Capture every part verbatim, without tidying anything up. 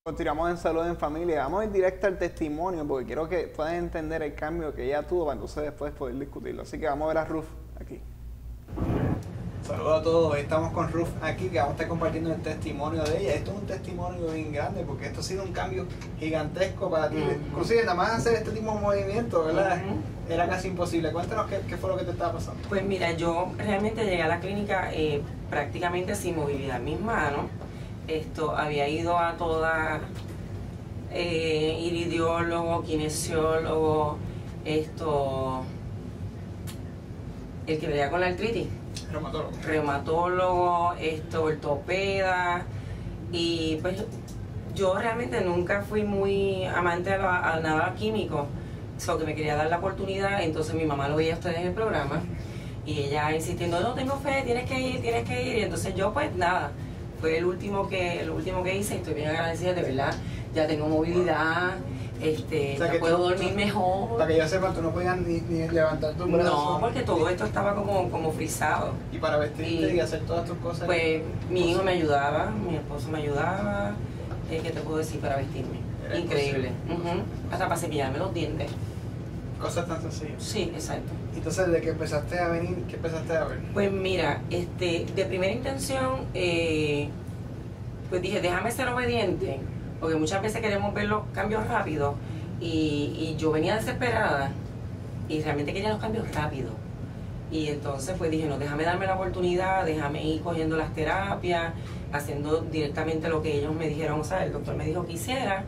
Continuamos en Salud en Familia. Vamos a ir directo al testimonio porque quiero que puedan entender el cambio que ella tuvo para entonces después poder discutirlo. Así que vamos a ver a Ruth aquí. Saludos a todos, hoy estamos con Ruth aquí, que vamos a estar compartiendo el testimonio de ella. Esto es un testimonio bien grande porque esto ha sido un cambio gigantesco para ti. Uh-huh. Inclusive nada más hacer este tipo de movimiento, ¿verdad? Uh-huh. Era casi imposible. Cuéntanos qué, qué fue lo que te estaba pasando. Pues mira, yo realmente llegué a la clínica eh, prácticamente sin movilidad en mis manos. Esto, había ido a toda eh, iridiólogo, kinesiólogo, esto, el que veía con la artritis. Reumatólogo. Reumatólogo, esto, ortopeda, y pues yo realmente nunca fui muy amante a, la, a nada químico, solo que me quería dar la oportunidad. Entonces mi mamá lo veía a ustedes en el programa y ella insistiendo, no tengo fe, tienes que ir, tienes que ir, y entonces yo pues nada, fue el último que, el último que hice y estoy bien agradecida, de verdad, ya tengo movilidad. Este, o sea, ya puedo tú, dormir mejor. Para que yo sepa, tú no podías ni, ni levantar tu brazo. No, porque todo esto estaba como, como frisado. Y para vestirte y, y hacer todas tus cosas. Pues mi hijo me ayudaba, mi esposo me ayudaba. Eh, ¿Qué te puedo decir para vestirme? Era increíble. Uh-huh. Hasta para cepillarme los dientes. Cosas tan sencillas. Sí, exacto. Entonces, ¿desde que empezaste a venir, qué empezaste a ver? Pues mira, este, de primera intención, eh, pues dije, déjame ser obediente. Porque muchas veces queremos ver los cambios rápidos y, y yo venía desesperada y realmente quería los cambios rápidos. Y entonces pues dije, no, déjame darme la oportunidad, déjame ir cogiendo las terapias, haciendo directamente lo que ellos me dijeron, o sea, el doctor me dijo que hiciera.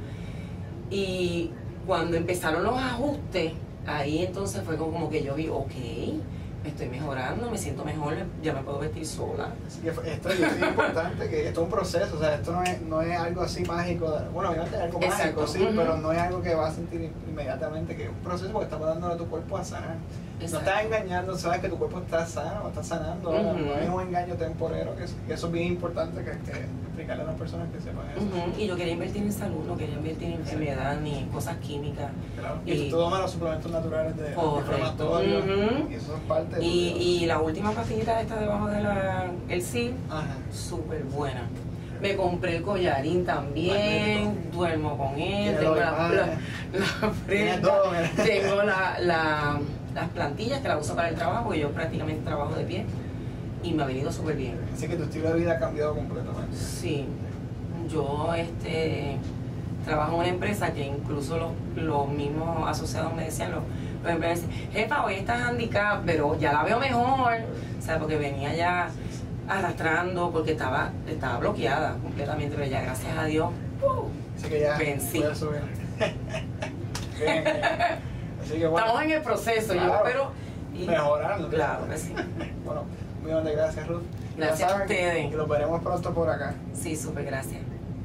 Y cuando empezaron los ajustes, ahí entonces fue como que yo vi, ok, me estoy mejorando, me siento mejor, ya me puedo vestir sola. Así que esto es muy importante, que esto es un proceso, o sea, esto no es, no es algo así mágico, bueno, obviamente es algo Exacto. mágico, sí, uh-huh. Pero no es algo que vas a sentir inmediatamente, que es un proceso porque estás dándole a tu cuerpo a sanar. Exacto. No estás engañando, sabes que tu cuerpo está sano, está sanando, uh-huh. No es un engaño temporero, que, que eso es bien importante que, que explicarle a las personas que sepan eso. Uh-huh. Y yo quería invertir en salud, no quería invertir en enfermedad ni en cosas químicas. Claro. Y, y tú tomas los suplementos naturales de inflamatorio, uh-huh. Y eso es parte de y, y la última pastillita esta debajo de la el C I L, súper buena. Me compré el collarín también, magnífico. Duermo con él, tengo la, la, la prenda, tengo la, la, las plantillas que las uso para el trabajo, porque yo prácticamente trabajo de pie y me ha venido súper bien. Así que tu estilo de vida ha cambiado completamente. Sí, yo este trabajo en una empresa que incluso los, los mismos asociados me decían, los, los empleados decían, jefa, hoy estás handicap, pero ya la veo mejor, o sea, porque venía ya arrastrando, porque estaba, estaba bloqueada completamente, pero ya gracias a Dios, uh, así que ya vencí. Voy a subir. Bien. Así que bueno, estamos en el proceso, claro, yo espero y, mejorarlo. Claro que sí. Bueno, muy bien, gracias Ruth. Gracias a ustedes. Y los veremos pronto por acá. Sí, súper gracias.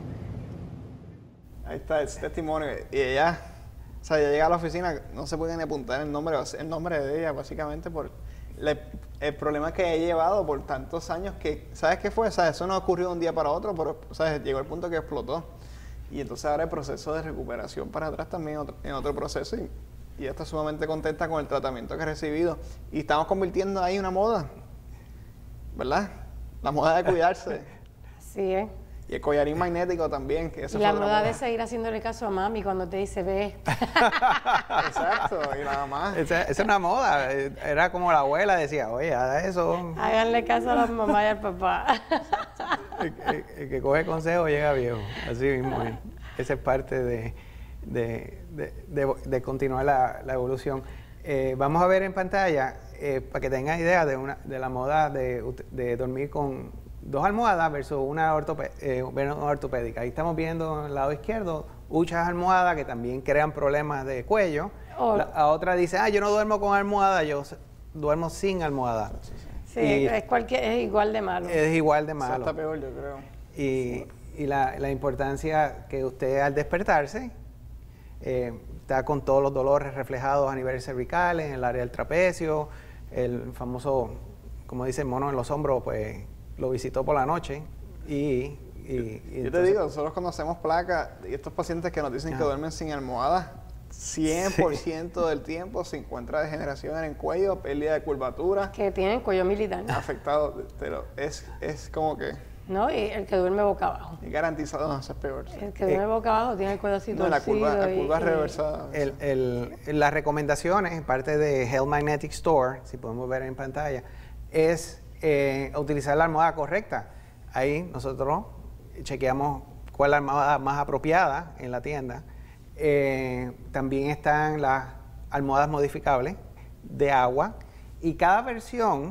Ahí está el testimonio. Y ella, o sea, ella llega a la oficina, no se puede ni apuntar el nombre, el nombre de ella, básicamente por le, el problema que he llevado por tantos años que, ¿sabes qué fue? O sea, eso no ocurrió de un día para otro, pero, o sea, llegó el punto que explotó. Y entonces ahora el proceso de recuperación para atrás también otro, en otro proceso y, y ella está sumamente contenta con el tratamiento que ha recibido. Y estamos convirtiendo ahí una moda, ¿verdad? La moda de cuidarse. Sí, ¿eh? Y el collarín magnético también. Que eso y la moda de seguir haciéndole caso a mami cuando te dice ve. Exacto, y la mamá. Esa, esa es una moda. Era como la abuela decía, oye, haga eso. Háganle caso a la mamá y al papá. El, el, el que coge consejo llega viejo. Así mismo. ¿Eh? Esa es parte de, de, de, de, de continuar la, la evolución. Eh, vamos a ver en pantalla, eh, para que tengan idea de, una, de la moda de, de dormir con dos almohadas versus una, ortope, eh, una ortopédica. Ahí estamos viendo en el lado izquierdo muchas almohadas que también crean problemas de cuello. Oh. La, la otra dice, ah, yo no duermo con almohada, yo duermo sin almohada. Sí, y es, cualquier, es igual de malo. Es igual de malo. Eso está peor, yo creo. Y, y la, la importancia que usted al despertarse eh, está con todos los dolores reflejados a nivel cervical, en el área del trapecio, el famoso, como dice el mono en los hombros, pues lo visitó por la noche y... y, y yo entonces, te digo, nosotros cuando hacemos placas y estos pacientes que nos dicen ah. que duermen sin almohadas, cien por ciento sí. del tiempo se encuentra degeneración en el cuello, pérdida de curvatura. Que tienen cuello militar. Afectado, pero es, es como que... No, y el que duerme boca abajo. Y garantizado no, eso es peor. Sí. El que duerme Eh, boca abajo tiene el cuello así No, la torcido. curva, la y- curva y- reversada. El, el- las recomendaciones, parte de Health Magnetic Store, si podemos ver en pantalla, es eh, utilizar la almohada correcta. Ahí nosotros chequeamos cuál es la almohada más apropiada en la tienda. Eh, también están las almohadas modificables de agua y cada versión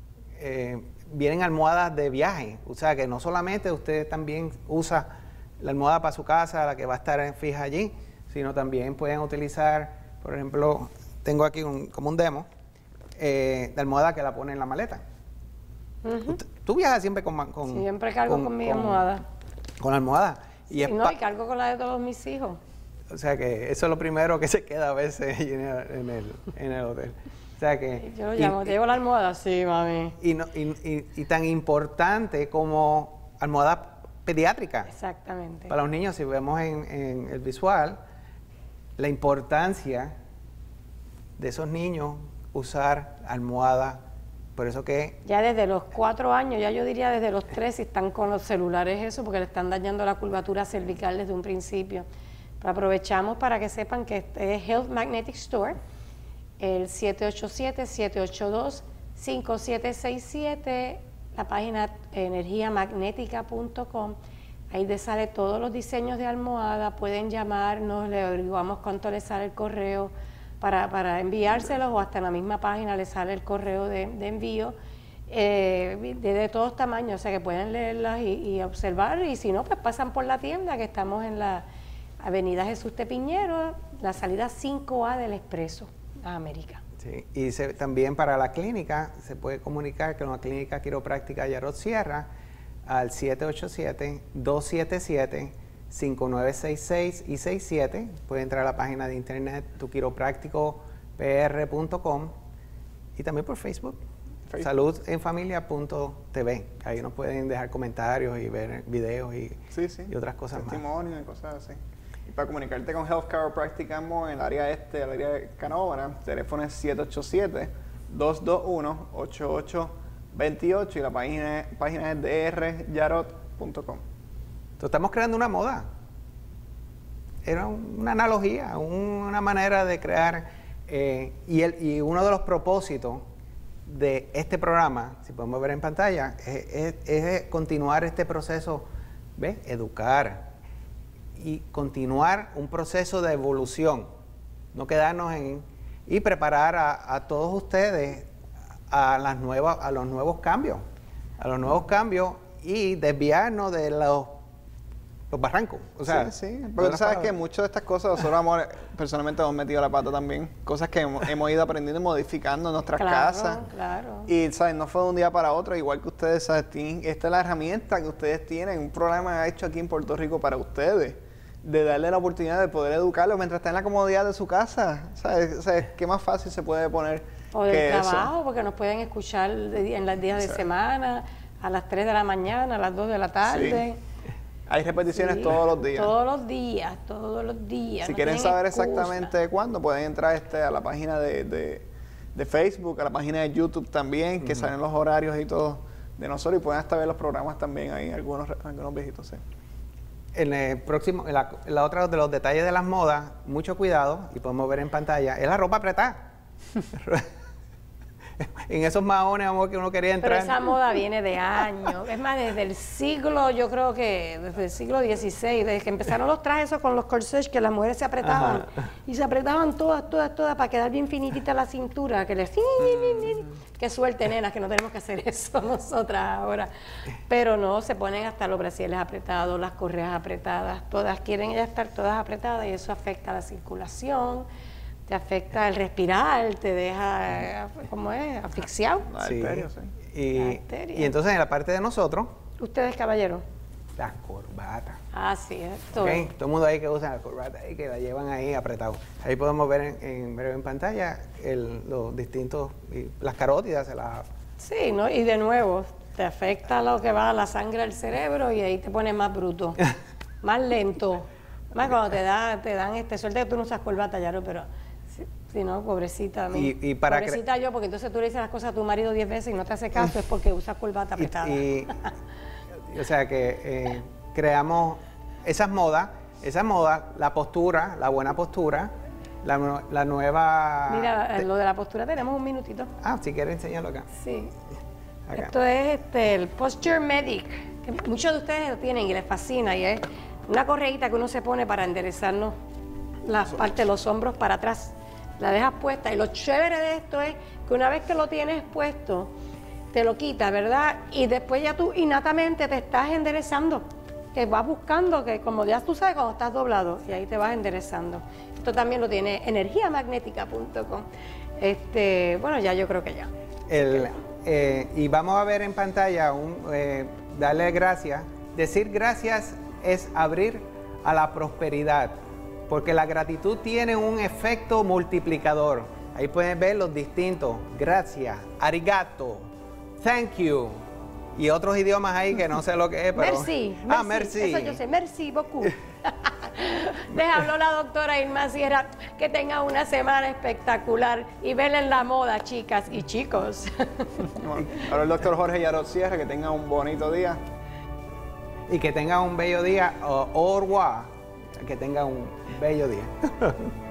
eh, vienen almohadas de viaje. O sea que no solamente usted también usa la almohada para su casa, la que va a estar fija allí, sino también pueden utilizar, por ejemplo, tengo aquí un, como un demo eh, de almohada que la pone en la maleta. Ujú. Usted- Tú viajas siempre con, ma- con Siempre cargo con, mi almohada. Con la almohada. Y es Y no, pa- y cargo con la de todos mis hijos. o sea que eso es lo primero que se queda a veces en el, en el, en el hotel. O sea que, Yo lo y- llamo, ¿te llevo la almohada? Sí, mami. y, no- y- y- y tan importante como almohada pediátrica. Exactamente. Para los niños, si vemos en, en el visual, la importancia de esos niños usar almohada. Por eso que Ya desde los cuatro años, ya yo diría desde los tres, si están con los celulares eso, porque le están dañando la curvatura cervical desde un principio. Pero aprovechamos para que sepan que este es Health Magnetic Store, el siete ocho siete, siete ocho dos, cinco siete seis siete, la página energía magnética punto com. Ahí les sale todos los diseños de almohada, pueden llamarnos, le averiguamos cuánto les sale el correo para, para enviárselos, o hasta en la misma página les sale el correo de, de envío, eh, de, de todos tamaños, o sea que pueden leerlas y, y observar, y si no, pues pasan por la tienda, que estamos en la Avenida Jesús Tepiñero, la salida cinco A del Expreso a América. sí, y se- también para la clínica se puede comunicar con la clínica quiropráctica Yarot Sierra al siete ocho siete, dos siete siete, cinco nueve seis seis y sesenta y siete. Puede entrar a la página de internet tu quiropráctico p r punto com y también por Facebook, Facebook. salud en familia punto t v. Ahí nos pueden dejar comentarios y ver videos y, Sí, sí. y otras cosas más. Testimonios y cosas así. Y para comunicarte con Health Chiropractic en el área este, el área de Canóvana, el teléfono es siete ocho siete, dos dos uno, ocho ocho dos ocho y la página, página es d r yarot punto com. Entonces, estamos creando una moda. Era un- una analogía, un- una manera de crear. eh, y, el, y uno de los propósitos de este programa, si podemos ver en pantalla, es, es- es continuar este proceso, ¿ves? Educar y continuar un proceso de evolución. No quedarnos en. Y preparar a, a todos ustedes a, las nuevas, a los nuevos cambios. A los nuevos cambios y desviarnos de los, los barrancos. O sea, sí, sí. de Porque tú las sabes que palabras. muchas de estas cosas nosotros hemos, personalmente hemos metido la pata también. Cosas que hemos, hemos ido aprendiendo y modificando en nuestras Claro, casas. claro. Y, ¿sabes? No fue de un día para otro, igual que ustedes, ¿sabes? Tienen- esta es la herramienta que ustedes tienen, un programa hecho aquí en Puerto Rico para ustedes, de darle la oportunidad de poder educarlos mientras está en la comodidad de su casa. ¿Sabes? O sea, ¿qué más fácil se puede poner O que del eso? trabajo, porque nos pueden escuchar de di- en los días de Exacto. semana, a las tres de la mañana, a las dos de la tarde. Hay repeticiones Sí, todos los días. Todos los días, todos los días. Si no quieren tienen saber excusa. exactamente cuándo, pueden entrar este, a la página de, de, de Facebook, a la página de YouTube también, que salen los horarios y todo de nosotros, y pueden hasta ver los programas también ahí, algunos, algunos viejitos, sí. En el próximo, en la, en la otra de los detalles de las modas, mucho cuidado, y podemos ver en pantalla, es la ropa apretada. En esos maones, amor, que uno quería Pero entrar. esa moda viene de años. Es más, desde el siglo, yo creo que desde el siglo dieciséis, desde que empezaron los trajes esos con los corsets, que las mujeres se apretaban. Ajá. Y se apretaban todas, todas, todas, para quedar bien finitita la cintura. Que les... Qué suerte, nenas, que no tenemos que hacer eso nosotras ahora. Pero no, se ponen hasta los brasieles apretados, las correas apretadas. Todas quieren ellas estar todas apretadas y eso afecta la circulación, te afecta el respirar, te deja, ¿cómo es? Asfixiado. La Sí. arteria, sí. Y, La arteria. y entonces en la parte de nosotros, Ustedes, caballeros. las corbatas. Ah, sí, esto. ¿Ok? Todo el mundo ahí que usa la corbata y que la llevan ahí apretado. Ahí podemos ver en, en breve en pantalla el- los distintos, y las carótidas, se las Sí, ¿no? Y de nuevo, te afecta lo que va a la sangre al cerebro y ahí te pones más bruto, más lento. Más cuando te da, te dan este, suerte que tú no usas corbata, Yaro, pero si, si no, pobrecita a mí. Y- y para cre- pobrecita yo, porque entonces tú le dices las cosas a tu marido diez veces y no te hace caso, es porque usas corbata Y, apretada. y- o sea que eh, creamos esas modas, esas modas, la postura, la buena postura, la, nu- la nueva... Mira, lo de la postura tenemos un minutito. Ah, si quieres enseñarlo acá. Sí. Acá. Esto es este, el Posture Medic, que muchos de ustedes lo tienen y les fascina, y es una correíta que uno se pone para enderezarnos la parte de los hombros para atrás. La dejas puesta, y lo chévere de esto es que una vez que lo tienes puesto, te lo quitas, ¿verdad? Y después ya tú innatamente te estás enderezando, que vas buscando, que como ya tú sabes cuando estás doblado, y ahí te vas enderezando. Esto también lo tiene energía magnética punto com. Este, bueno, ya yo creo que ya. El, eh, y vamos a ver en pantalla, un, eh, darle gracias. Decir gracias es abrir a la prosperidad, porque la gratitud tiene un efecto multiplicador. Ahí pueden ver los distintos. Gracias, arigato, thank you. Y otros idiomas ahí que no sé lo que es, pero... Merci, Ah, merci. merci. Eso yo sé, merci beaucoup. Les habló la doctora Irma Sierra. Que tengan una semana espectacular y velen la moda, chicas y chicos. Bueno, ahora el doctor Jorge Yarot Sierra, que tenga un bonito día. Y que tengan un bello día. Au revoir. Que tengan un bello día.